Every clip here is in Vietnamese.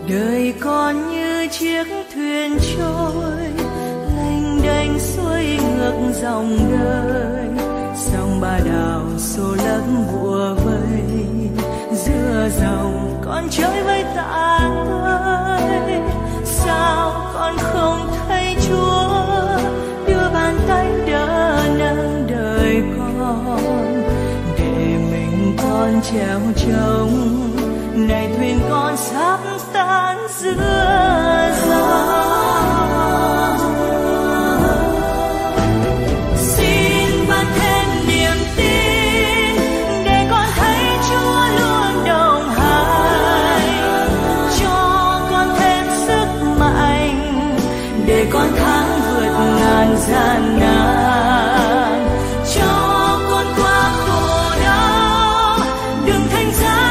Đời con như chiếc thuyền trôi lênh đênh xuôi ngược dòng đời, sông Ba Đào xô lấp bùa vây, giữa dòng con chơi với ta ơi. Sao con không thấy Chúa đưa bàn tay đỡ nâng đời con, để mình con trèo trống này thuyền con sắp tan giữa dòng. Xin ban thêm niềm tin để con thấy Chúa luôn đồng hành, cho con thêm sức mạnh để con thắng vượt ngàn gian nan, cho con qua khổ đau đừng thành ra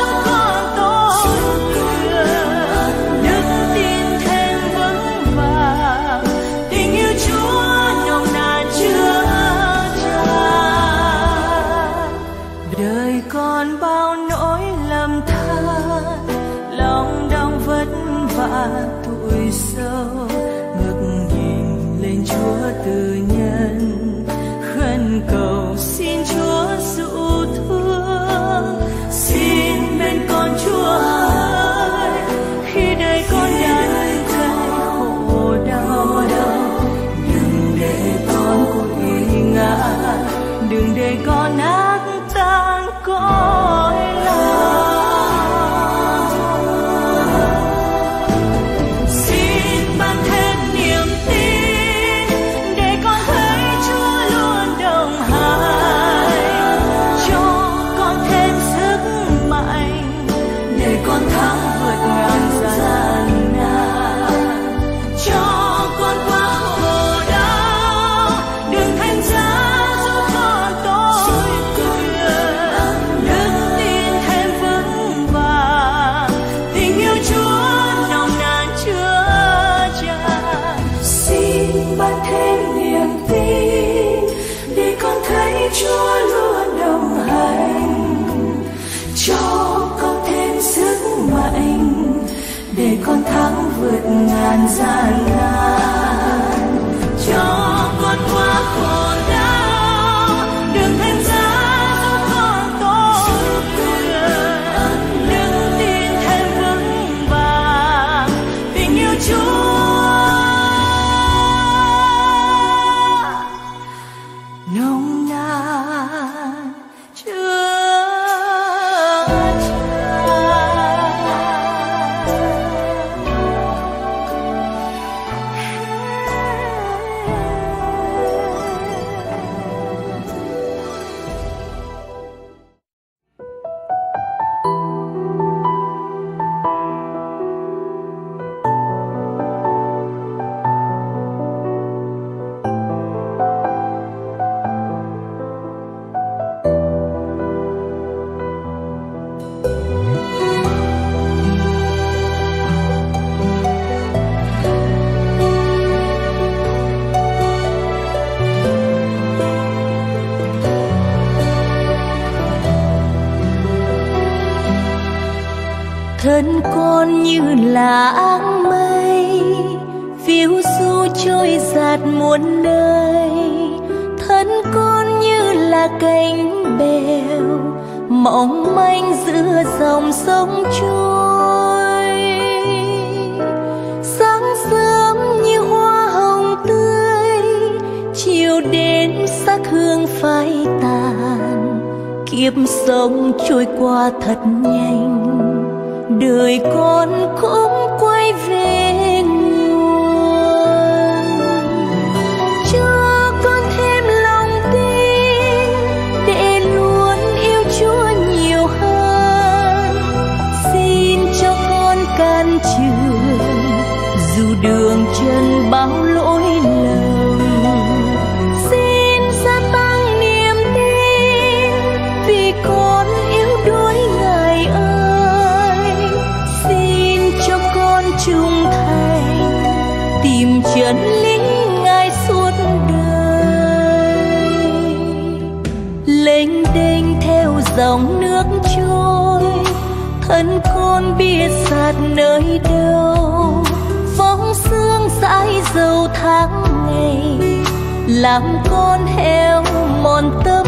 tuổi sâu, ngước nhìn lên Chúa từ nhân, khẩn cầu xin Chúa dịu thương. Xin bên con Chúa ơi, khi đời con đang thấy khổ đau, đừng để con quỵ ngã, đừng để con nát tan cõi lòng. Chúa luôn đồng hành, cho con thêm sức mạnh để con thắng vượt ngàn gian nan, cho con qua khổ đau đừng thành ra giúp con tối quyền, đừng tin thêm vững vàng tình yêu Chúa. Thân con như là áng mây phiêu du trôi dạt muôn nơi, thân con như là cánh bèo mỏng manh giữa dòng sông trôi. Sáng sớm như hoa hồng tươi, chiều đến sắc hương phai tàn, kiếp sống trôi qua thật nhanh, đời con cũng quay về nguồn. Cho con thêm lòng tin để luôn yêu Chúa nhiều hơn, xin cho con can trường dù đường chân bao lỗi lầm. Xin gia tăng niềm tin vì con yếu đuối Ngài ơi, trung thành tìm chân lý Ngài suốt đời. Lênh đênh theo dòng nước trôi, thân con biết giạt nơi đâu. Phóng sương dãi dầu tháng ngày làm con heo mòn tâm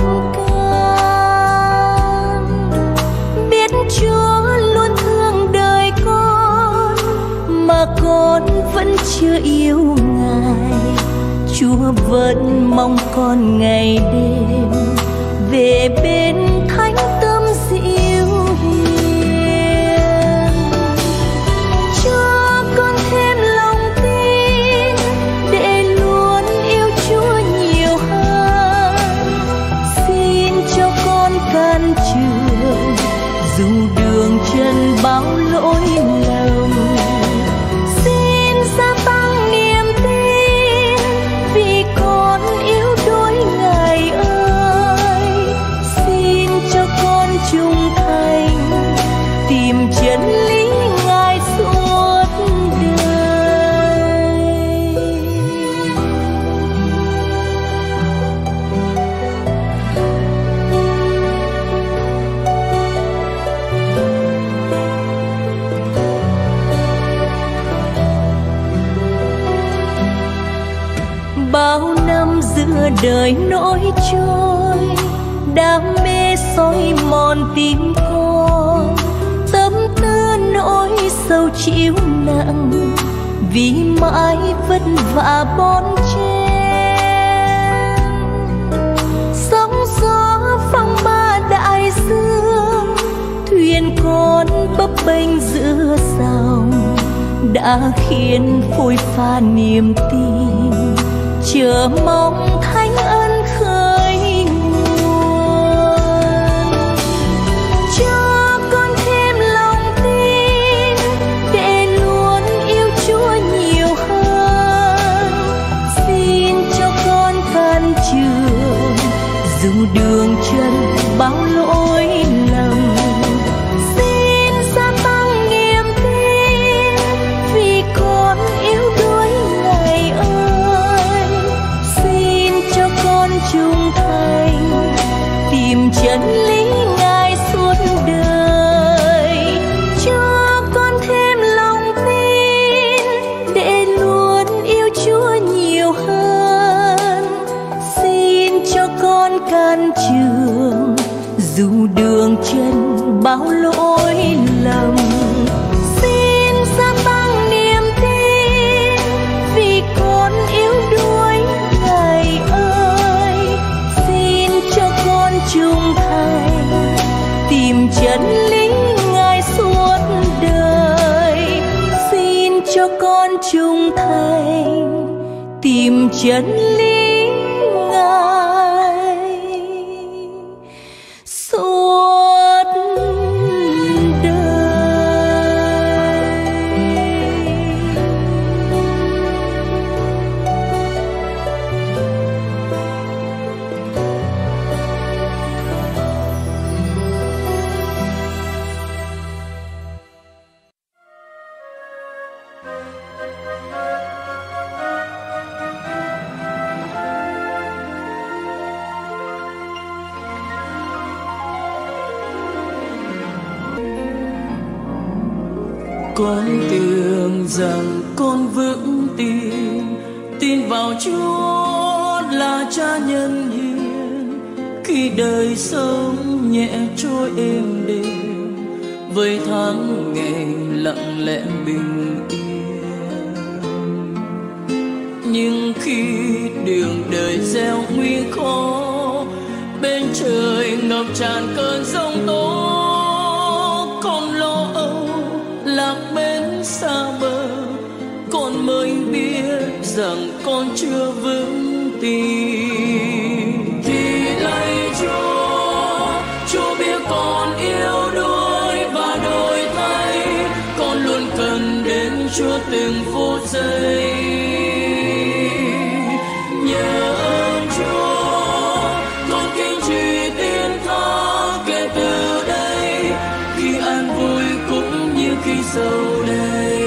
can. Biết Chúa luôn thương đời con mà con vẫn chưa yêu Ngài. Chúa vẫn mong con ngày đêm về bên thánh tâm dịu hiền. Cho con thêm lòng tin để luôn yêu Chúa nhiều hơn. Xin cho con can trường dù đường chân bao lỗi lầm. Xin gia tăng niềm tin vì con yêu đuổi Ngài ơi. Xin cho con trung thành tìm chân lý Ngài suốt đời. Bao năm giữa đời nỗi trôi, đam mê soi mòn tim con. Tâm tư nỗi sâu chịu nặng vì mãi vất vả bon chen. Sóng gió phong ba đại dương, thuyền con bấp bênh giữa dòng đã khiến phôi pha niềm tin. Chờ mong thánh ân khơi nguồn. Cho con thêm lòng tin để luôn yêu Chúa nhiều hơn. Xin cho con can trường dù đường chân bao lỗi lầm. Xin gia tăng niềm tin vì con yêu đuổi Ngài ơi. Xin cho con trung thành tìm chân lý Ngài suốt đời. Cho con thêm lòng tin để luôn yêu Chúa nhiều hơn. Xin cho con can trường dù đường chân bao lỗi lầm. Xin gia tăng niềm tin vì con yêu đuổi Ngài ơi. Xin cho con trung thành tìm chân lý Ngài suốt đời. Xin cho con trung thành tìm chân lý Ngài suốt đời. Con tưởng rằng con vững tin vào Chúa là Cha nhân hiền. Khi đời sống nhẹ trôi êm đềm với tháng ngày lặng lẽ bình yên. Nhưng khi đường đời gieo nguy khó, bên trời ngập tràn cơn giông tố, con lo âu lạc bên xa bờ, con mới biết rằng con chưa vững tin. Thì lạy Chúa biết con yếu đuối và đổi thay, con luôn cần đến Chúa từng phút giây. Nhờ ơn Chúa, con kính truy tin Tha kể từ đây, khi an vui cũng như khi sầu đây.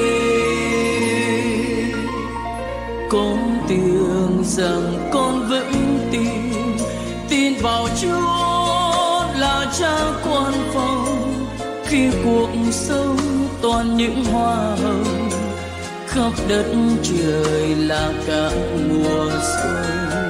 Con tưởng rằng con vững tin vào Chúa là Cha quan phòng. Khi cuộc còn những hoa hồng, khắp đất trời là cả mùa xuân.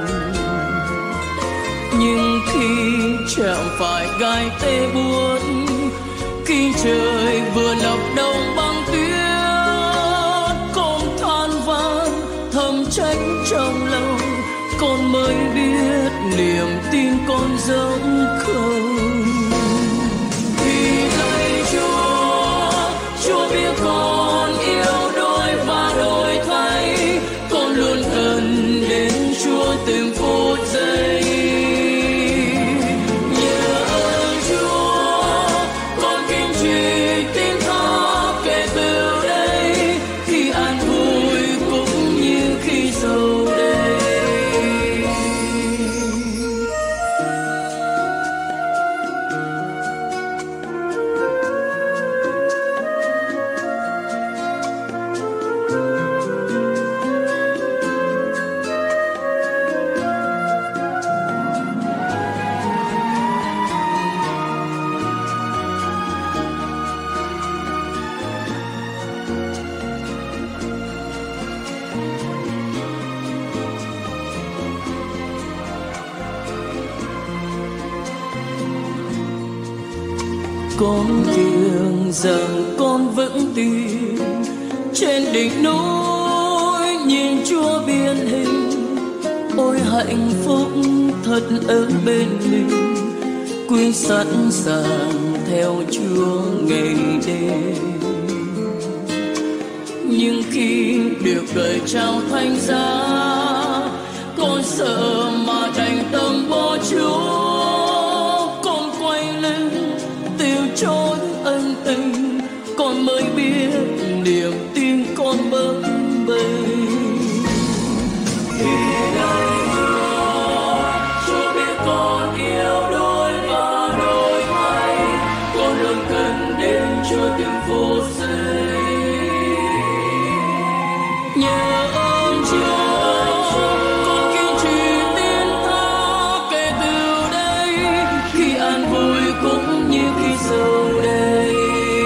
Nhưng khi chạm phải gai tê buốt, khi trời vừa lập đông băng tuyết, con than vãn thầm trách trong lòng, con mới biết niềm tin con giống không. Thì lạy Chúa biết con yêu đôi và đổi thay, con luôn cần đến Chúa từng phút giây. Con tưởng rằng con vững tin trên đỉnh núi nhìn Chúa biến hình. Ôi hạnh phúc thật ở bên mình, quy sẵn sàng theo Chúa ngày đêm. Nhưng khi được đời trao thánh giá, con sợ mà đành tâm bỏ Chúa. Con quay lưng từ chối ân tình, con mới biết niềm tin con bấp bênh. Khi đây Chúa biết con yêu đôi và đổi thay, con luôn cần đến Chúa từng phút giây. Nhờ ơn Chúa, con kiên trì tin Tha kể từ đây, khi an vui cũng như khi sầu đây.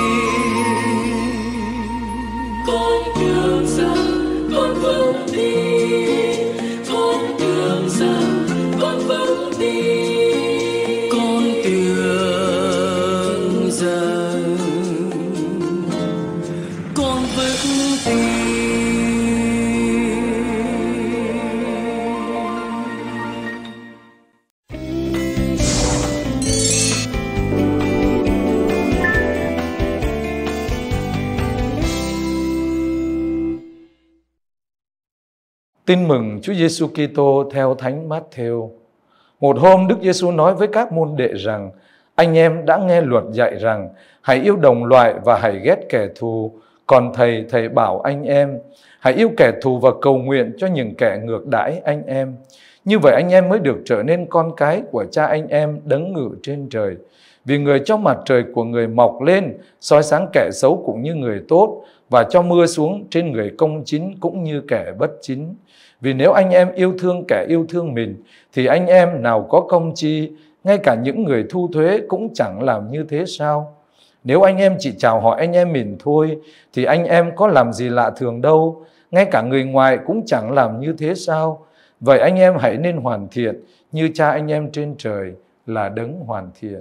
Con tưởng rằng con vững tin, con tưởng rằng con vững tin, con tưởng rằng con vững tin. Tin mừng Chúa Giêsu Kitô theo Thánh Mát-thêu. Một hôm Đức Giêsu nói với các môn đệ rằng: anh em đã nghe luật dạy rằng hãy yêu đồng loại và hãy ghét kẻ thù. Còn thầy bảo anh em hãy yêu kẻ thù và cầu nguyện cho những kẻ ngược đãi anh em. Như vậy anh em mới được trở nên con cái của Cha anh em đấng ngự trên trời. Vì người cho mặt trời của người mọc lên, soi sáng kẻ xấu cũng như người tốt, và cho mưa xuống trên người công chính cũng như kẻ bất chính. Vì nếu anh em yêu thương kẻ yêu thương mình, thì anh em nào có công chi? Ngay cả những người thu thuế cũng chẳng làm như thế sao? Nếu anh em chỉ chào hỏi anh em mình thôi, thì anh em có làm gì lạ thường đâu. Ngay cả người ngoài cũng chẳng làm như thế sao? Vậy anh em hãy nên hoàn thiện như Cha anh em trên trời là đấng hoàn thiện.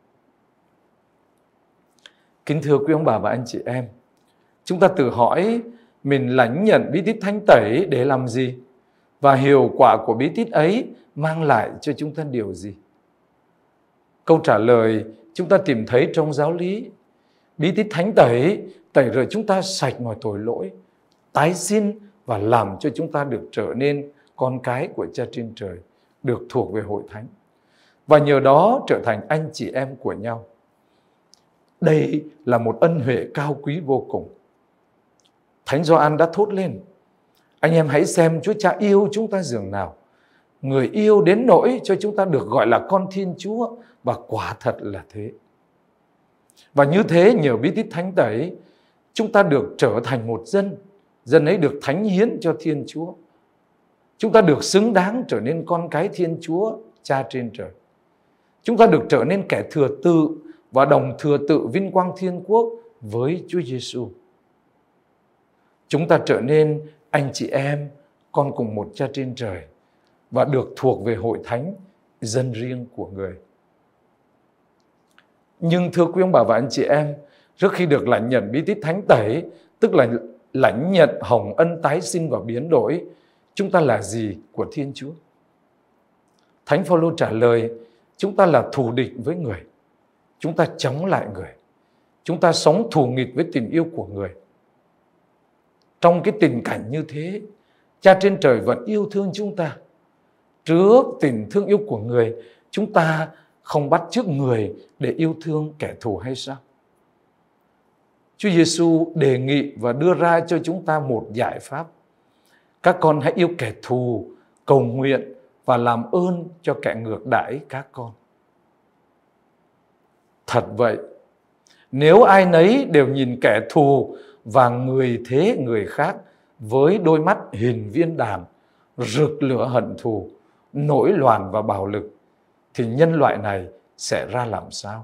Kính thưa quý ông bà và anh chị em, chúng ta tự hỏi mình lãnh nhận bí tích thánh tẩy để làm gì? Và hiệu quả của bí tích ấy mang lại cho chúng ta điều gì? Câu trả lời chúng ta tìm thấy trong giáo lý. Bí tích thánh tẩy tẩy rửa chúng ta sạch mọi tội lỗi, tái sinh và làm cho chúng ta được trở nên con cái của Cha trên trời, được thuộc về hội thánh, và nhờ đó trở thành anh chị em của nhau. Đây là một ân huệ cao quý vô cùng. Thánh Gioan đã thốt lên: anh em hãy xem Chúa Cha yêu chúng ta dường nào. Người yêu đến nỗi cho chúng ta được gọi là con Thiên Chúa, và quả thật là thế. Và như thế, nhờ bí tích thánh tẩy, chúng ta được trở thành một dân. Dân ấy được thánh hiến cho Thiên Chúa. Chúng ta được xứng đáng trở nên con cái Thiên Chúa, Cha trên trời. Chúng ta được trở nên kẻ thừa tự và đồng thừa tự vinh quang thiên quốc với Chúa Giêsu. Chúng ta trở nên anh chị em, con cùng một Cha trên trời và được thuộc về hội thánh, dân riêng của Người. Nhưng thưa quý ông bà và anh chị em, trước khi được lãnh nhận bí tích thánh tẩy, tức là lãnh nhận hồng ân tái sinh và biến đổi, chúng ta là gì của Thiên Chúa? Thánh Phaolô trả lời, chúng ta là thù địch với Người. Chúng ta chống lại Người. Chúng ta sống thù nghịch với tình yêu của Người. Trong cái tình cảnh như thế, Cha trên trời vẫn yêu thương chúng ta. Trước tình thương yêu của Người, chúng ta không bắt chước Người để yêu thương kẻ thù hay sao? Chúa Giêsu đề nghị và đưa ra cho chúng ta một giải pháp. Các con hãy yêu kẻ thù, cầu nguyện và làm ơn cho kẻ ngược đãi các con. Thật vậy, nếu ai nấy đều nhìn kẻ thù và người thế người khác với đôi mắt hình viên đạn, rực lửa hận thù, nổi loạn và bạo lực, thì nhân loại này sẽ ra làm sao?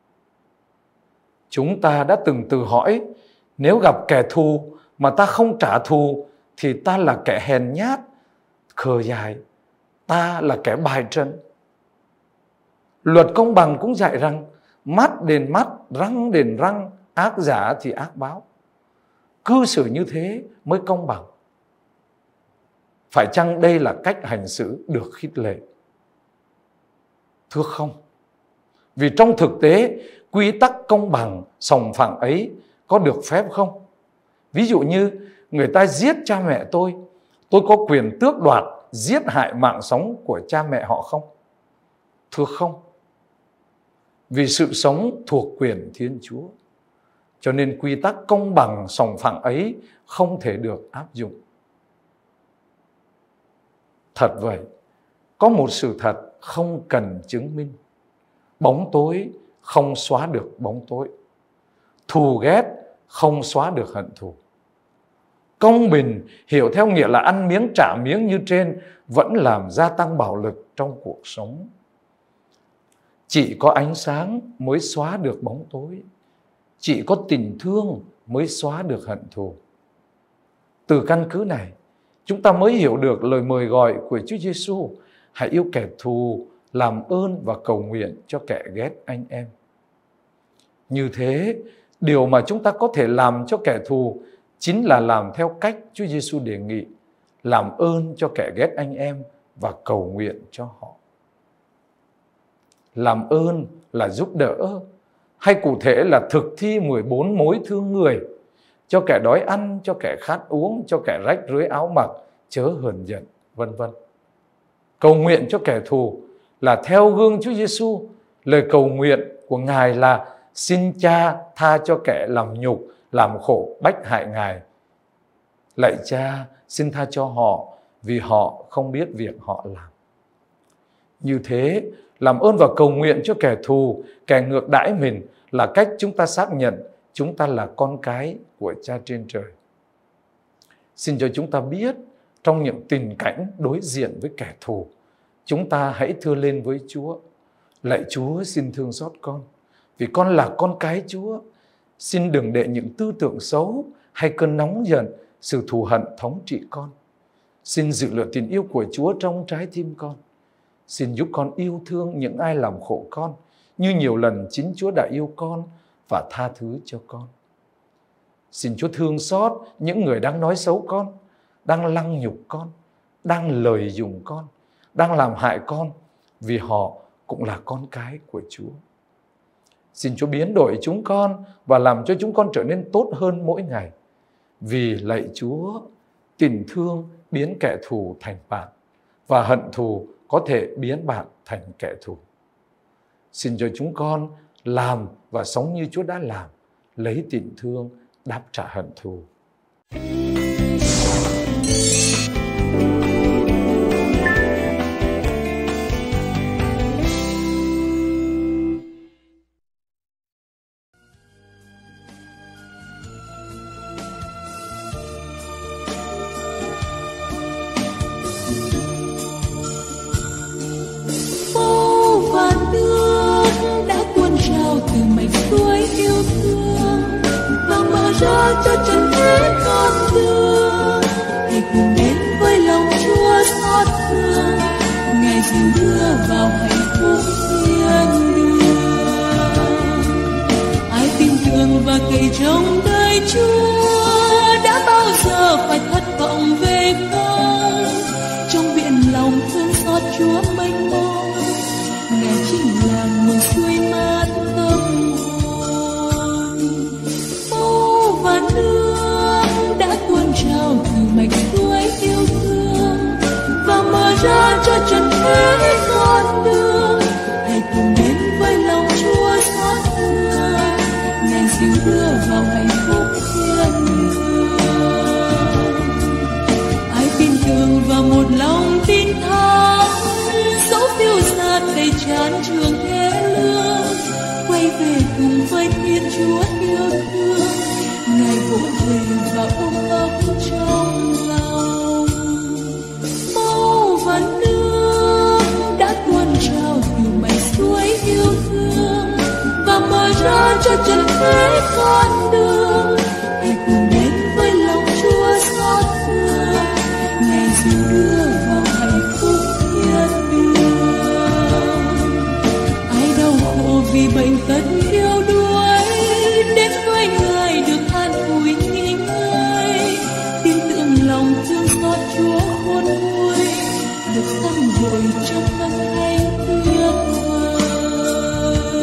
Chúng ta đã từng tự hỏi, nếu gặp kẻ thù mà ta không trả thù thì ta là kẻ hèn nhát, khờ dại, ta là kẻ bài trận. Luật công bằng cũng dạy rằng mắt đền mắt, răng đền răng, ác giả thì ác báo. Cư xử như thế mới công bằng. Phải chăng đây là cách hành xử được khích lệ? Thưa không. Vì trong thực tế, quy tắc công bằng, sòng phẳng ấy có được phép không? Ví dụ như người ta giết cha mẹ tôi có quyền tước đoạt, giết hại mạng sống của cha mẹ họ không? Thưa không. Vì sự sống thuộc quyền Thiên Chúa, cho nên quy tắc công bằng sòng phẳng ấy không thể được áp dụng. Thật vậy, có một sự thật không cần chứng minh. Bóng tối không xóa được bóng tối. Thù ghét không xóa được hận thù. Công bình hiểu theo nghĩa là ăn miếng trả miếng như trên vẫn làm gia tăng bạo lực trong cuộc sống. Chỉ có ánh sáng mới xóa được bóng tối. Chỉ có tình thương mới xóa được hận thù. Từ căn cứ này, chúng ta mới hiểu được lời mời gọi của Chúa Giêsu: hãy yêu kẻ thù, làm ơn và cầu nguyện cho kẻ ghét anh em. Như thế, điều mà chúng ta có thể làm cho kẻ thù chính là làm theo cách Chúa Giêsu đề nghị, làm ơn cho kẻ ghét anh em và cầu nguyện cho họ. Làm ơn là giúp đỡ, hay cụ thể là thực thi 14 mối thương người, cho kẻ đói ăn, cho kẻ khát uống, cho kẻ rách rưới áo mặc, chớ hờn giận, vân vân. Cầu nguyện cho kẻ thù là theo gương Chúa Giêsu. Lời cầu nguyện của Ngài là: xin Cha tha cho kẻ làm nhục, làm khổ, bách hại Ngài. Lạy Cha, xin tha cho họ vì họ không biết việc họ làm. Như thế, làm ơn và cầu nguyện cho kẻ thù, kẻ ngược đãi mình là cách chúng ta xác nhận chúng ta là con cái của Cha trên trời. Xin cho chúng ta biết, trong những tình cảnh đối diện với kẻ thù, chúng ta hãy thưa lên với Chúa: lạy Chúa, xin thương xót con, vì con là con cái Chúa. Xin đừng để những tư tưởng xấu hay cơn nóng giận, sự thù hận thống trị con. Xin giữ lửa tình yêu của Chúa trong trái tim con. Xin giúp con yêu thương những ai làm khổ con, như nhiều lần chính Chúa đã yêu con và tha thứ cho con. Xin Chúa thương xót những người đang nói xấu con, đang lăng nhục con, đang lợi dụng con, đang làm hại con, vì họ cũng là con cái của Chúa. Xin Chúa biến đổi chúng con và làm cho chúng con trở nên tốt hơn mỗi ngày. Vì lạy Chúa, tình thương biến kẻ thù thành bạn, và hận thù có thể biến bạn thành kẻ thù. Xin cho chúng con làm và sống như Chúa đã làm, lấy tình thương đáp trả hận thù. Đã cuốn trào từ mạch suối yêu thương, cho trần thế con đường. Hãy cùng đến với lòng Chúa xót thương, Ngài dìu đưa vào hạnh phúc thiên đường. Ai tin tưởng và cậy trông đời Chúa đã bao giờ phải thất vọng về không? Trong biển lòng thương xót Chúa mênh mông, Ngài chính là nguồn suối mát tâm hồn. Máu và nước đã tuôn trào từ mạch suối yêu thương và mở ra cho trần thế con đường. Hãy cùng đến với lòng Chúa xót thương, Ngài dìu đưa vào hạnh phúc thiên đường. Ai tin tưởng vào một lòng tin thắng, dẫu phiêu dạt đầy chán trường thế lương, quay về cùng với Thiên Chúa yêu thương, Ngài vỗ về và ôm ấp trong lòng. Máu và nước đã tuôn trào từ mạch suối yêu thương và mở ra cho trần thế con đường. Hãy cùng đến với lòng Chúa xót thương, Ngài dìu đưa vào hạnh phúc thiên đường. Ai đau khổ vì bệnh tật yếu đuối, đến với Ngài được an ủi nghỉ ngơi. Tin tưởng lòng thương xót Chúa khôn nguôi, được tăng vội trong âm thanh tuyệt vời.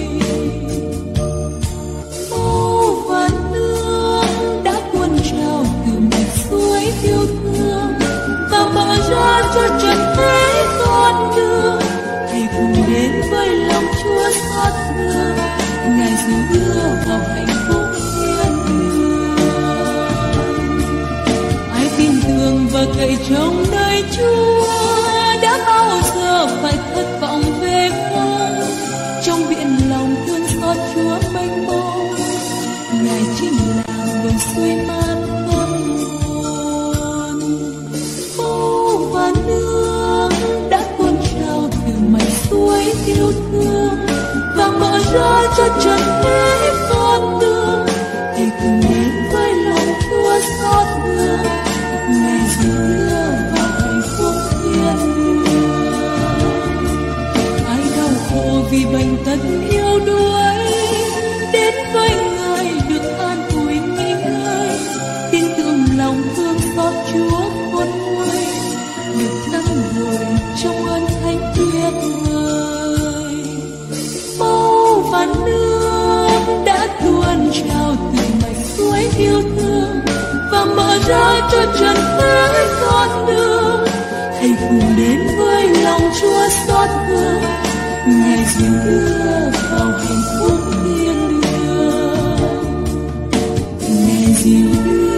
Máu và nước đã tuôn trào từ mạch suối yêu thương và mở ra cho trần thế con đường. Hãy cùng đến với lòng Chúa xót thương, Ngài dìu đưa vào hạnh phúc thiên đường. Ai tin tưởng và cậy trông nơi Chúa đã bao giờ phải thất vọng về không? Trong biển lòng thương xót Chúa mênh mông, Ngài chính là nguồn suối mát tâm hồn. Máu và nước đã tuôn trào từ mạch suối yêu thương và mở ra cho trần thế con đường. Hãy cùng đến với lòng Chúa xót thương, Ngài dìu đưa vào hạnh phúc thiên đường. Ai đau khổ vì bệnh tật yếu đuối, đến với Ngài được an ủi nghỉ ngơi. Tin tưởng lòng thương xót Chúa khôn nguôi, được tăng vội trong ơn thánh tuyệt vời. Máu và nước đã tuôn trào từ mạch suối yêu thương và mở ra cho trần thế con đường. Hãy cùng đến với lòng Chúa xót thương, Ngài dìu đưa vào hạnh phúc thiên đường. Ngài dìu đưa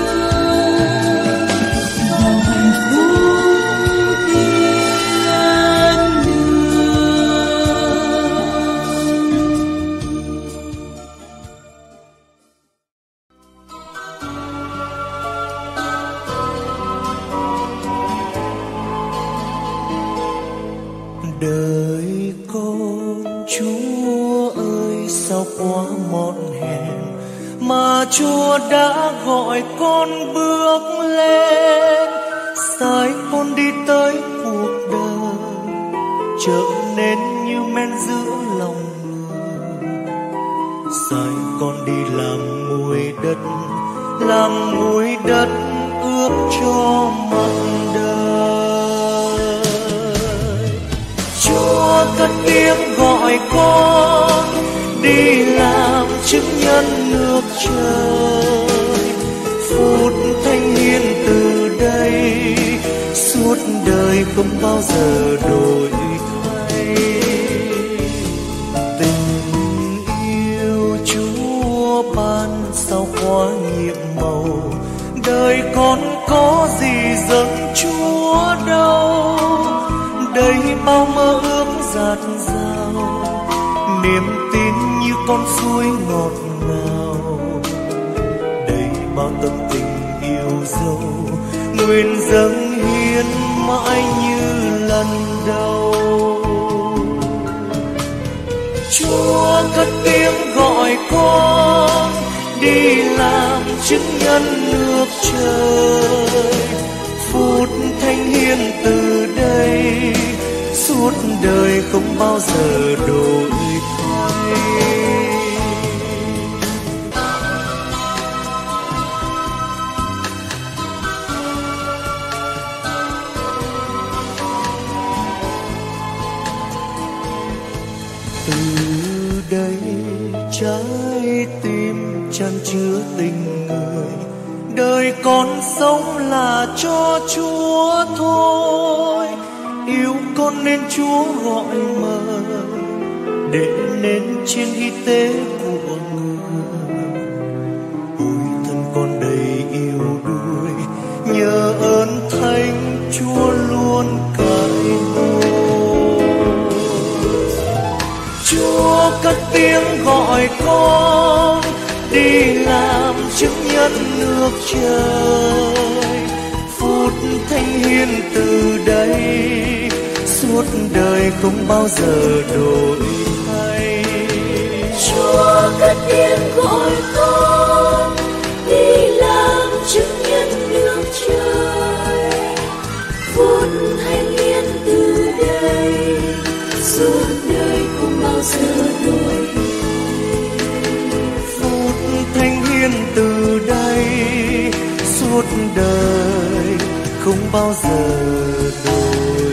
vào hạnh phúc thiên đường. Đời con Chúa ơi, sao quá mòn hèn mà Chúa đã gọi con bước lên. Sai con đi tới cuộc đời, trở nên như men giữa lòng người. Sai con đi làm muối đất ướp cho mặt đời. Chúa cất tiếng gọi con đi làm chứng nhân nước trời. Phút thanh hiền từ đây, suốt đời không bao giờ đổi thay. Tình yêu Chúa ban sao quá nhiệm màu, đời con có gì giận Chúa đâu. Đây bao mơ ước dạt dào, niềm tin như con suối ngọt ngào. Đây bao tâm tình yêu dấu, nguyện dâng hiến mãi như lần đầu. Chúa cất tiếng gọi con đi làm chứng nhân nước trời. Phút thanh hiền từ đây suốt đời không bao giờ đổi thay. Từ đây trái tim chan chứa tình người, đời con sống là cho Chúa thôi. Yêu con nên Chúa gọi mời, để nên trên y tế của người. Ôi thân con đầy yêu đuối, nhờ ơn Thánh Chúa luôn cai ngôi. Chúa cất tiếng gọi con đi làm chứng nhân nước trời. Phút thanh hiền từ đây suốt đời không bao giờ đổi thay. Chúa cất tiếng gọi con đi làm chứng nhân nước trời. Phút thanh hiền từ đây suốt đời không bao giờ đổi. Phút thanh hiền từ đây suốt đời không bao giờ đổi.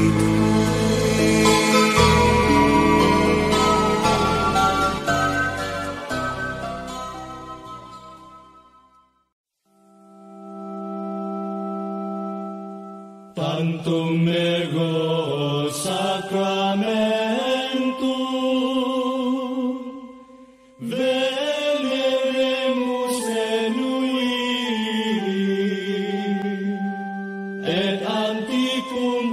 Tantum ego sacramentum veneremus enui et antiquum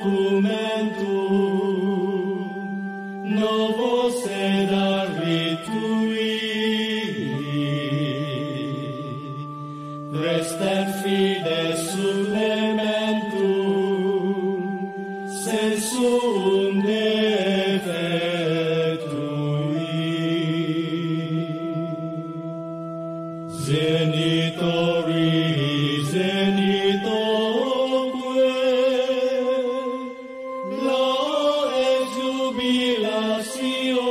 documentum novo sed ritui restet fides supplementum sensum defectui. Zenitori zenitoque la exjubilatio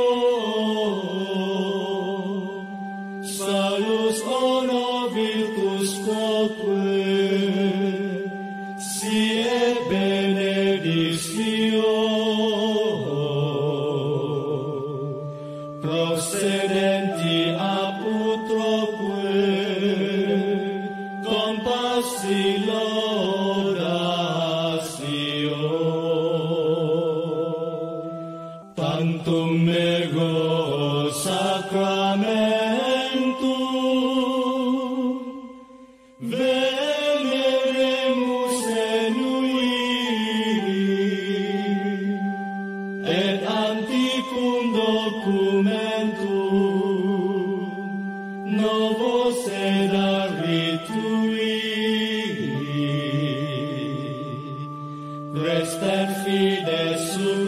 salus honor virtus quoque siet benedictio procedenti ab utroque compassi laudatio. Tantum ego sacramentum veneremus enui et antiquum documentum novo sed ritui restet fides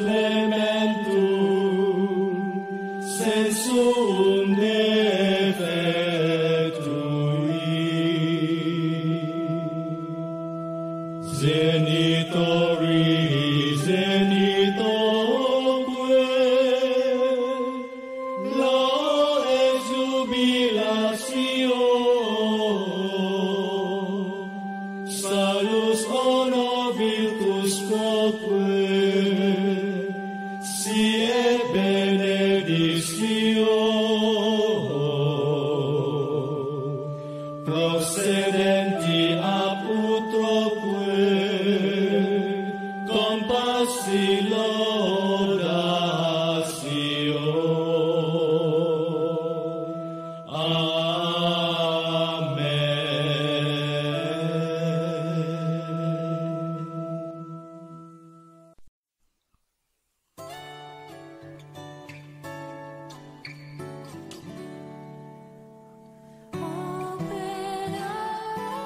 supplementum sensum defectui. Zenitori zenitoque la exjubilatio salus honor virtus quoque siet benedictio procedenti ab utroque compassi laudatio. Opera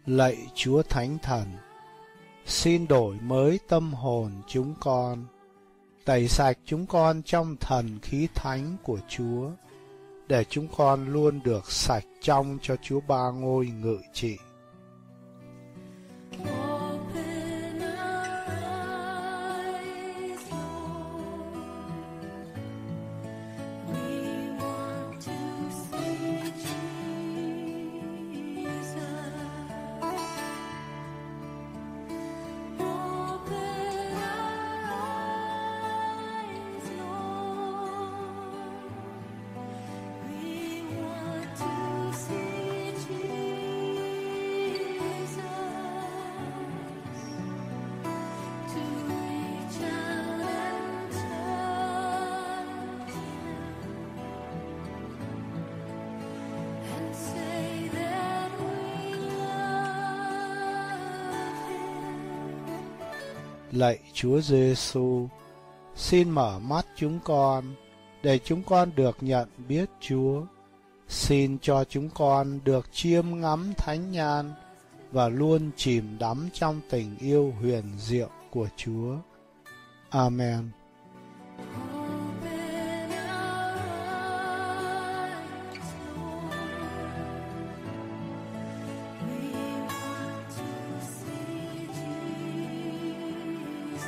Lạy Chúa Thánh Thần, xin đổi mới tâm hồn chúng con, tẩy sạch chúng con trong thần khí thánh của Chúa, để chúng con luôn được sạch trong cho Chúa Ba Ngôi ngự trị. Open our eyes, Lord. We want to see Jesus. Open our eyes, Lord. We want to see Jesus. To reach out and touch Him and say that we love Him. Lạy Chúa Giêsu, xin mở mắt chúng con, để chúng con được nhận biết Chúa. Xin cho chúng con được chiêm ngắm thánh nhan và luôn chìm đắm trong tình yêu huyền diệu của Chúa. Amen. Open our eyes, Lord. We want to see Jesus.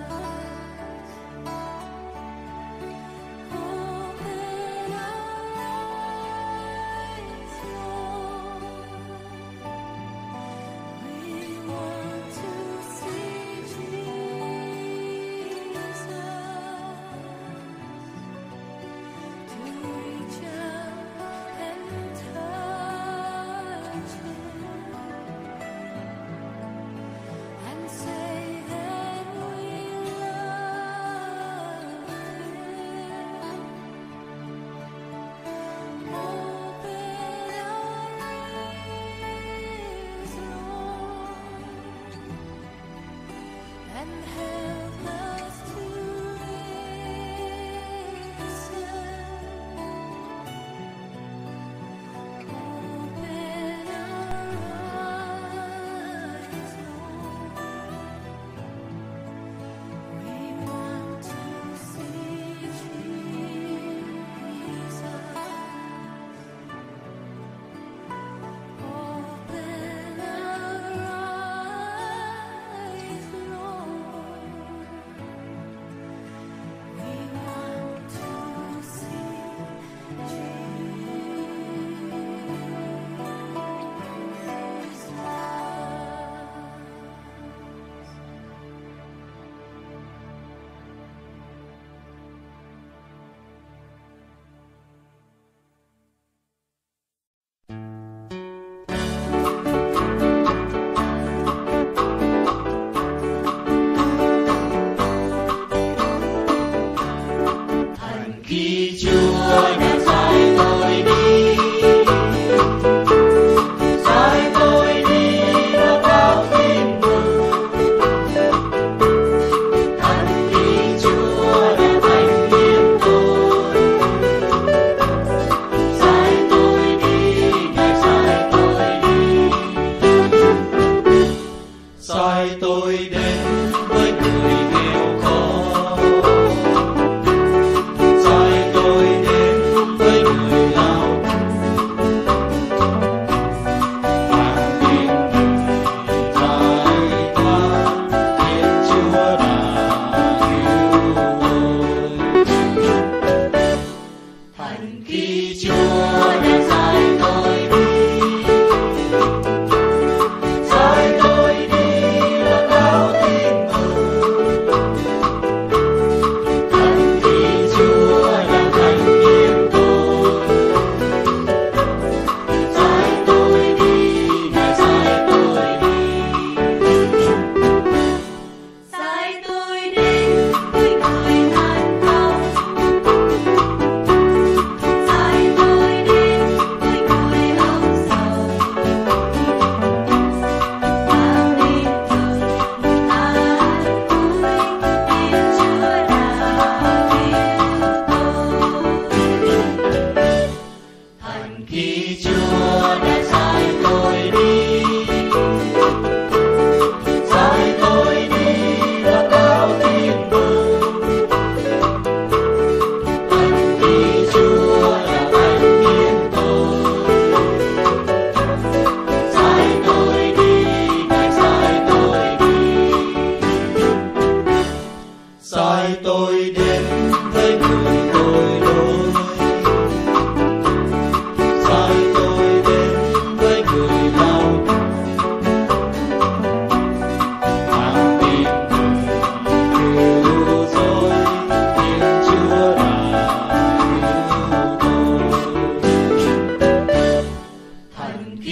Open our eyes, Lord. We want to see Jesus.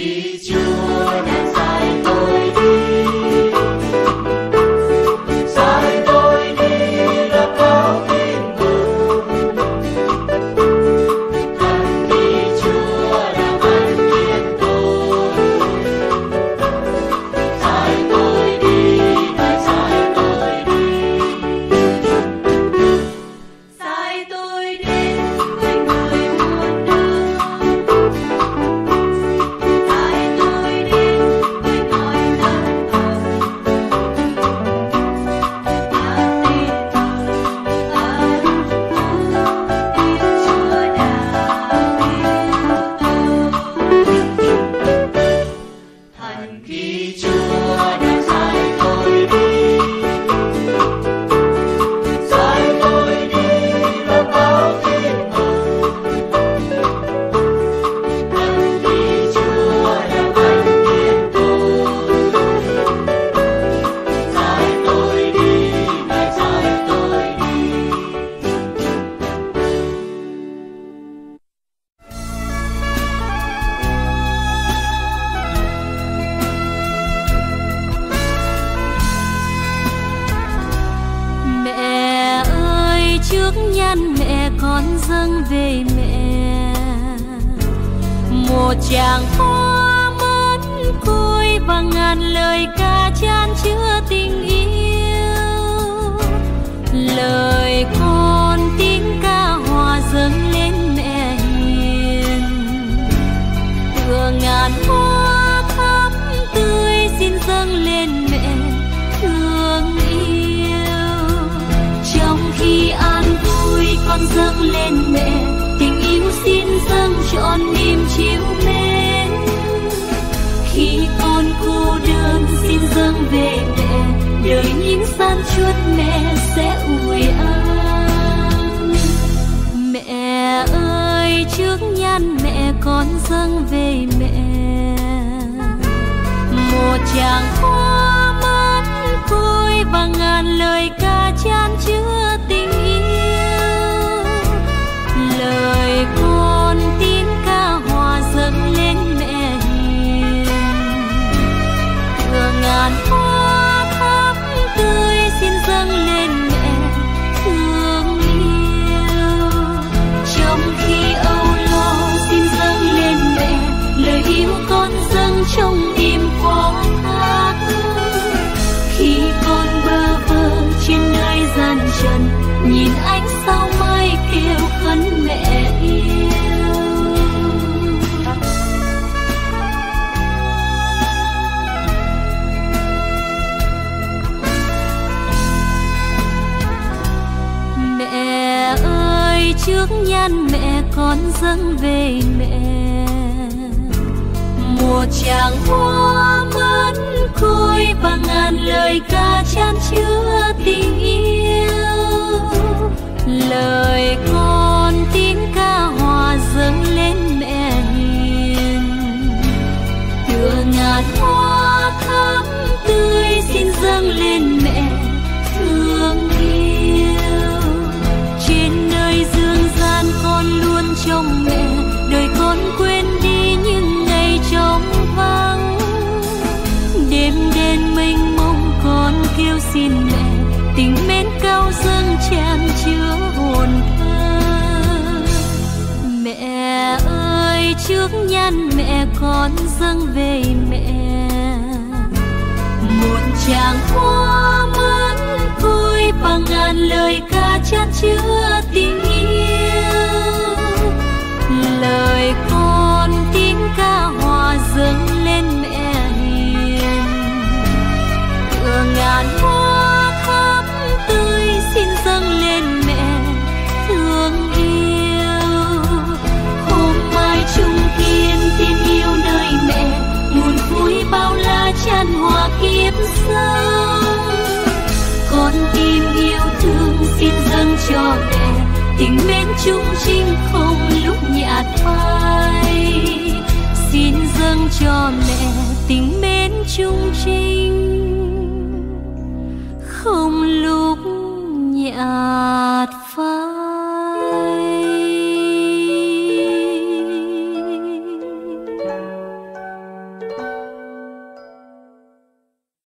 khi Chúa đã sai tôi đi, sai tôi đi là báo tin mừng. Hẳn khi Chúa đã ban thiên tôi, sai tôi đi là sai tôi đi, sai tôi đến với người muôn đời, sai tôi đến với mọi dân tộc. Ta tin ơn tin Chúa đã yêu tôi. hẳn khi Chúa đã sai tôi đi, sai tôi đi là báo tin mừng. Hẳn khi Chúa đã ban thiên tôi, sai tôi đi là sai tôi đi. Mẹ ơi, trước nhan mẹ con dâng về mẹ một tràng hoa mến côi và ngàn lời ca chan chứa tình yêu. Lời con tiếng ca hòa dâng lên mẹ hiền, tựa ngàn hoa thắm tươi xin dâng lên mẹ thương yêu. Trong khi an vui con dâng lên mẹ tình yêu xin dâng trọn niềm chiếu mến. Khi con cô đơn xin dâng về mẹ, đời những san chuốt mẹ sẽ ủi an. Mẹ ơi, trước nhan mẹ con dâng về mẹ một tràng hoa mến côi và ngàn lời ca chan chứa tình yêu. Lời con tiếng ca hòa dâng lên mẹ hiền, tựa ngàn hoa thắm tươi xin dâng lên mẹ thương yêu. Trong khi âu lo xin dâng lên mẹ, lời yêu con dâng trong im phó thác. Khi con bơ vơ trên nơi gian trần, nhìn ánh sao mai kêu khấn mẹ yêu. Mẹ ơi, trước nhan mẹ con dâng về mẹ một tràng hoa mến côi và ngàn lời ca chan chứa tình yêu. Lời con tiếng ca hòa dâng lên mẹ hiền, tựa ngàn hoa thắm tươi xin dâng lên mẹ thương yêu. Trên nơi dương gian con luôn trông mẹ, đời con quên đi những ngày trống vắng. Đêm đêm mênh mông con kêu xin mẹ, tình mến cao dâng tràn chứa hồn thơ. Mẹ ơi, trước nhan mẹ con dâng về mẹ một tràng hoa mến côi và ngàn lời ca chan chứa tình yêu. Lời con tiếng ca hòa dâng lên mẹ hiền, tựa ngàn hoa thắm tươi xin dâng lên mẹ thương yêu. Hôm mai chung kiên tin yêu nơi mẹ, nguồn vui bao la chan hòa kiếp sau. Con tim yêu thương xin dâng cho mẹ, tình mến chung trinh không lúc nhạt phai. Xin dâng cho mẹ tình mến chung trinh không lúc nhạt